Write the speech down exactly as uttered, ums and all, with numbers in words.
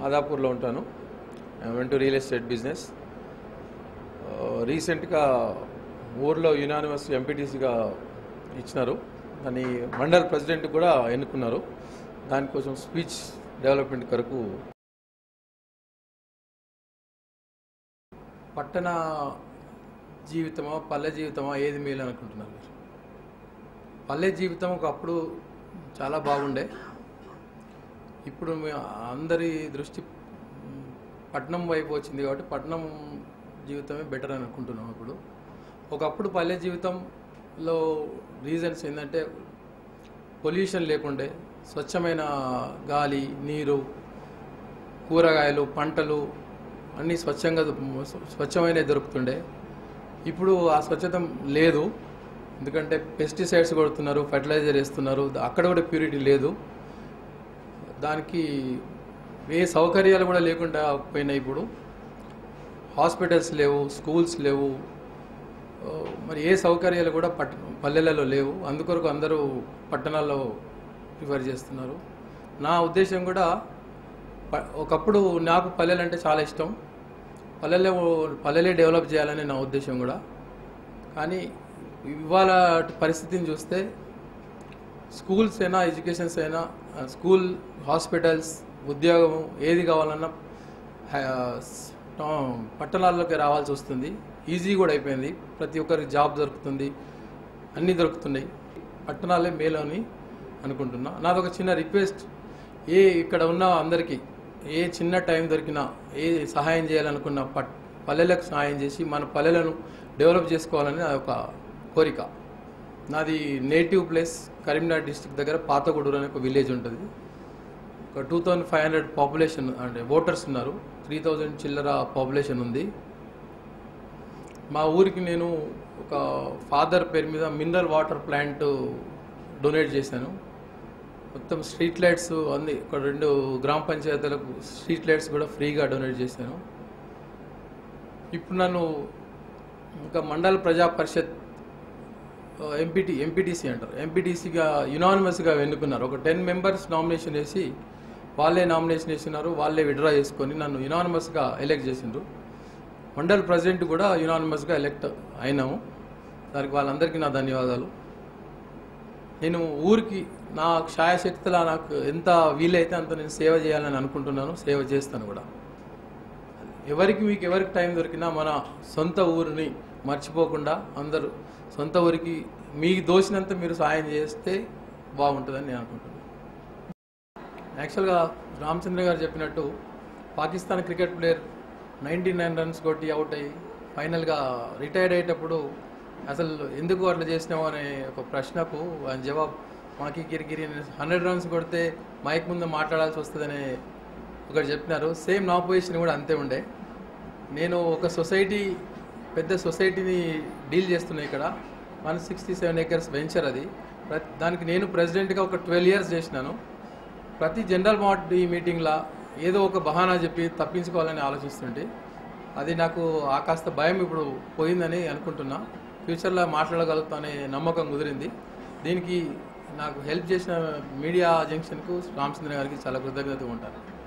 మాదాపూర్లో ఉంటాను. I went to real estate business. రీసెంట్గా ఊర్లో యునానిమస్ ఎంపీటీసీగా ఇచ్చినారు. దాన్ని మండల్ ప్రెసిడెంట్ కూడా ఎన్నుకున్నారు. దానికోసం స్పీచ్ డెవలప్మెంట్ కొరకు పట్టణ జీవితమా పల్లె జీవితమా ఏది మేలు అనుకుంటున్నారు మీరు? పల్లె జీవితం ఒకప్పుడు చాలా బాగుండే. ఇప్పుడు అందరి దృష్టి పట్టణం వైపు వచ్చింది కాబట్టి పట్టణం జీవితమే బెటర్ అని అనుకుంటున్నాం. ఇప్పుడు ఒకప్పుడు పల్లె జీవితంలో రీజన్స్ ఏంటంటే పొల్యూషన్ లేకుండే, స్వచ్ఛమైన గాలి, నీరు, కూరగాయలు, పంటలు అన్నీ స్వచ్ఛంగా స్వచ్ఛమైనవి దొరుకుతుండే. ఇప్పుడు ఆ స్వచ్ఛత లేదు. ఎందుకంటే పెస్టిసైడ్స్ కొడుతున్నారు, ఫర్టిలైజర్ వేస్తున్నారు, అక్కడ కూడా ప్యూరిటీ లేదు. దానికి ఏ సౌకర్యాలు కూడా లేకుండా పోయినాయి. ఇప్పుడు హాస్పిటల్స్ లేవు, స్కూల్స్ లేవు, మరి ఏ సౌకర్యాలు కూడా పట్ పల్లెలలో లేవు. అందుకొరకు అందరూ పట్టణాల్లో ప్రిఫర్ చేస్తున్నారు. నా ఉద్దేశం కూడా ఒకప్పుడు నాకు పల్లెలు అంటే చాలా ఇష్టం. పల్లెలే పల్లెలే డెవలప్ చేయాలని నా ఉద్దేశం కూడా. కానీ ఇవాళ పరిస్థితిని చూస్తే స్కూల్స్ అయినా ఎడ్యుకేషన్స్ అయినా స్కూల్, హాస్పిటల్స్, ఉద్యోగం ఏది కావాలన్నా పట్టణాల్లోకి రావాల్సి వస్తుంది. ఈజీ కూడా అయిపోయింది. ప్రతి ఒక్కరికి జాబ్ దొరుకుతుంది, అన్నీ దొరుకుతున్నాయి. పట్టణాలే మేలు అని అనుకుంటున్నా. నాదొక చిన్న రిక్వెస్ట్, ఏ ఇక్కడ ఉన్న అందరికీ ఏ చిన్న టైం దొరికినా, ఏ సహాయం చేయాలనుకున్న పట్ పల్లెలకు సహాయం చేసి మన పల్లెలను డెవలప్ చేసుకోవాలని నా ఒక కోరిక. నాది నేటివ్ ప్లేస్ కరీంనగర్ డిస్ట్రిక్ట్ దగ్గర పాతగూడూరు అనే ఒక విలేజ్ ఉంటుంది. ఒక two thousand five hundred population అంటే ఓటర్స్ ఉన్నారు. త్రీ థౌజండ్ చిల్లర పాపులేషన్ ఉంది. మా ఊరికి నేను ఒక ఫాదర్ పేరు మీద మినరల్ వాటర్ ప్లాంట్ డొనేట్ చేశాను. మొత్తం స్ట్రీట్ లైట్స్ అన్ని ఒక రెండు గ్రామ పంచాయతీలకు స్ట్రీట్ లైట్స్ కూడా ఫ్రీగా డొనేట్ చేశాను. ఇప్పుడు నన్ను ఇంకా మండల ప్రజా పరిషత్ ఎంపీటీ ఎంపీటీసీ అంటారు ఎంపీటీసీగా యునానిమస్గా ఎన్నుకున్నారు. ఒక టెన్ మెంబర్స్ నామినేషన్ వేసి వాళ్ళే నామినేషన్ వేసినారు, వాళ్ళే విడ్రా చేసుకొని నన్ను యునానిమస్గా ఎలెక్ట్ చేసిండ్రు. మండల్ ప్రెసిడెంట్ కూడా యునానిమస్గా ఎలెక్ట్ అయినాము. దానికి వాళ్ళందరికీ నా ధన్యవాదాలు. నేను ఊరికి నా ఛాయశక్తిలా నాకు ఎంత వీలైతే అంత నేను సేవ చేయాలని అనుకుంటున్నాను, సేవ చేస్తాను కూడా. ఎవరికి మీకు ఎవరికి టైం దొరికినా మన సొంత ఊరిని మర్చిపోకుండా అందరూ సొంత ఊరికి మీకు దోచినంత మీరు సాయం చేస్తే బాగుంటుందని నేను అనుకుంటున్నాను. యాక్చువల్గా రామచంద్ర గారు చెప్పినట్టు Pakistan cricket player ninety nine runs కొట్టి అవుట్ అయ్యి ఫైనల్గా రిటైర్డ్ అయ్యేటప్పుడు అసలు ఎందుకు అట్లా చేసినావు అనే ఒక ప్రశ్నకు ఆయన జవాబు, మాకి గిరిగిరి హండ్రెడ్ రన్స్ కొడితే మైక్ ముందు మాట్లాడాల్సి వస్తుందని ఒకటి చెప్పినారు. సేమ్ నా పొజిషన్ కూడా అంతే ఉండే. నేను ఒక సొసైటీ పెద్ద సొసైటీని డీల్ చేస్తున్నాయి. ఇక్కడ one sixty seven acres venture అది. దానికి నేను ప్రెసిడెంట్గా ఒక ట్వెల్వ్ ఇయర్స్ చేసినాను. ప్రతి జనరల్ బాడీ మీటింగ్లో ఏదో ఒక బహానా చెప్పి తప్పించుకోవాలని ఆలోచిస్తుంటే అది నాకు ఆ కాస్త భయం ఇప్పుడు పోయిందని అనుకుంటున్నా. ఫ్యూచర్లో మాట్లాడగలుగుతానే నమ్మకం కుదిరింది. దీనికి నాకు హెల్ప్ చేసిన మీడియా జంక్షన్కు రామచంద్ర గారికి చాలా కృతజ్ఞతగా ఉంటాను.